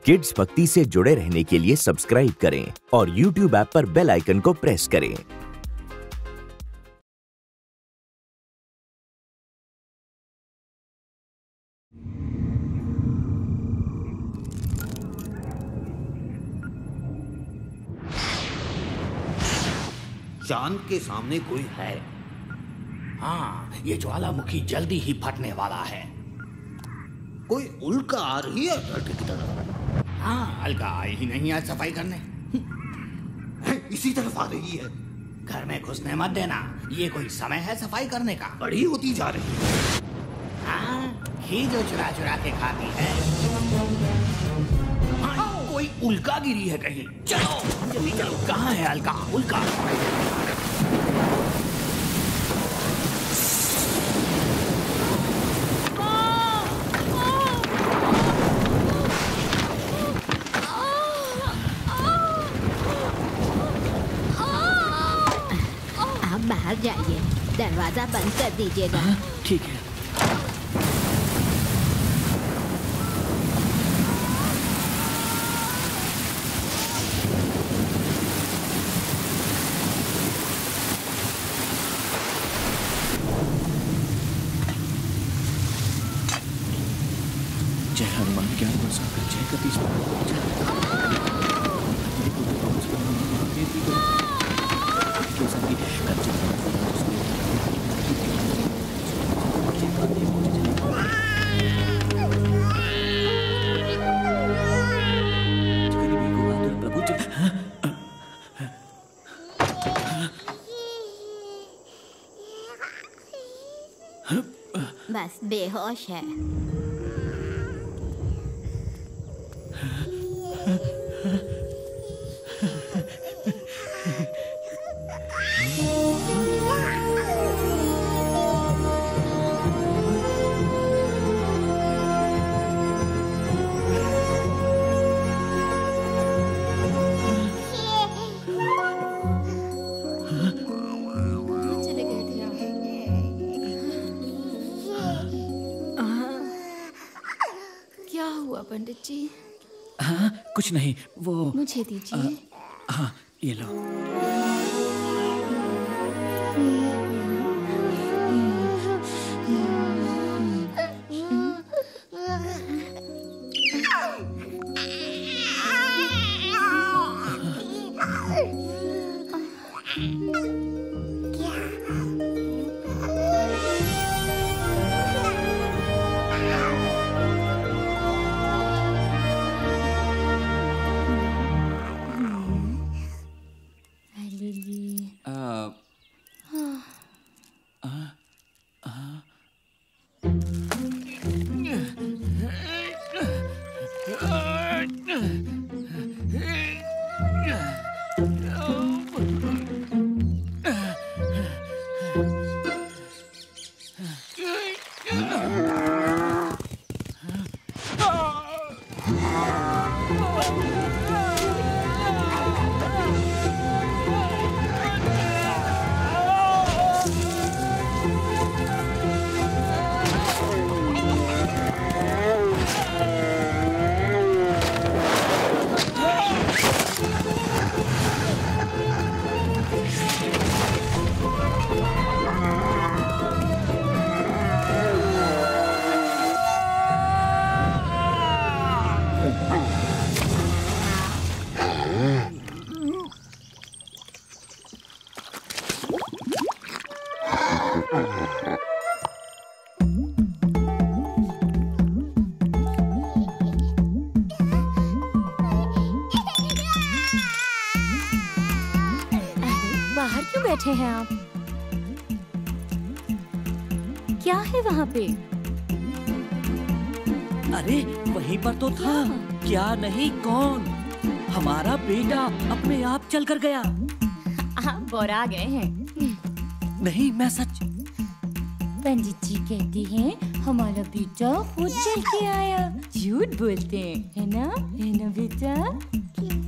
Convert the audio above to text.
Kids भक्ति से जुड़े रहने के लिए सब्सक्राइब करें और YouTube ऐप पर बेल आइकन को प्रेस करें। चांद के सामने कोई है। हाँ, ये ज्वालामुखी जल्दी ही फटने वाला है। कोई उल्का आ रही है धरती की तरफ। हाँ, अलका आई ही नहीं आज सफाई करने। इसी तरफ आ रही है। घर में घुसने मत देना, ये कोई समय है सफाई करने का। बड़ी होती जा रही है। हाँ, ही जो चुरा चुरा के खाती है। हाँ, कोई उल्का गिरी है कहीं। चलो जल्दी चलो। कहाँ है अलका? उल्का बाहर जाइए, दरवाजा बंद कर दीजिएगा। ठीक है। जय हनुमान ज्ञान प्रसाद जय कपीश बस बेहोश है। पंडित जी। हाँ, कुछ नहीं, वो मुझे दीजिए। हाँ, ये लो। बाहर क्यों बैठे हैं आप? क्या है वहाँ पे? अरे वहीं पर तो था। क्या नहीं कौन? हमारा बेटा अपने आप चल कर गया। आप बोरा गए हैं। नहीं, मैं सच। पंडित जी कहते हैं हमारा बेटा खुद चल के आया। झूठ बोलते हैं, है ना बेटा?